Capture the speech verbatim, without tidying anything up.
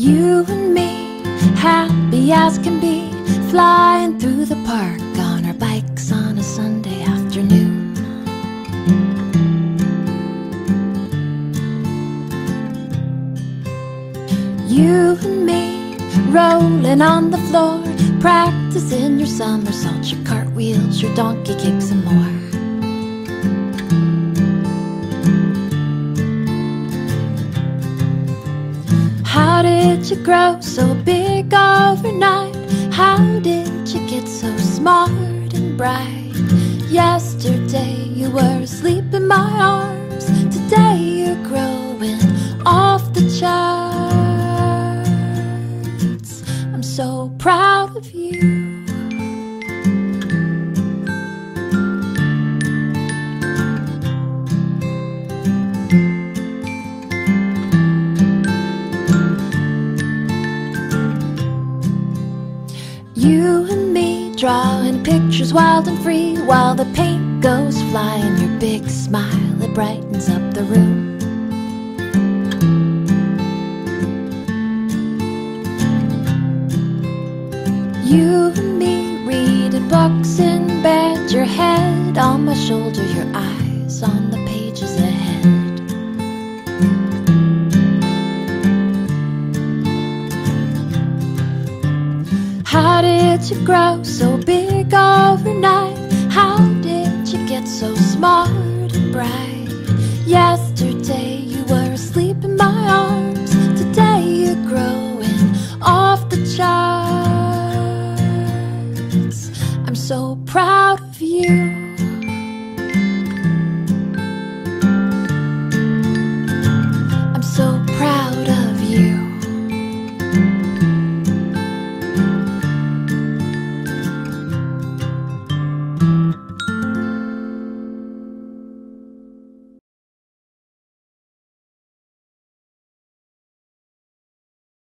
You and me, happy as can be, flying through the park on our bikes on a Sunday afternoon. You and me, rolling on the floor, practicing your somersaults, your cartwheels, your donkey kicks and more. How did you grow so big overnight? How did you get so smart and bright? Yesterday you were asleep in my arms, today you're growing off the charts. I'm so proud of you. You and me, drawing pictures wild and free, while the paint goes flying. Your big smile, it brightens up the room. You and me, reading books in bed, your head on my shoulder, your eyes on the pages ahead. How did you grow so big overnight? How did you get so smart and bright? Yesterday you were asleep in my arms, today you're growing off the charts. I'm so proud of you.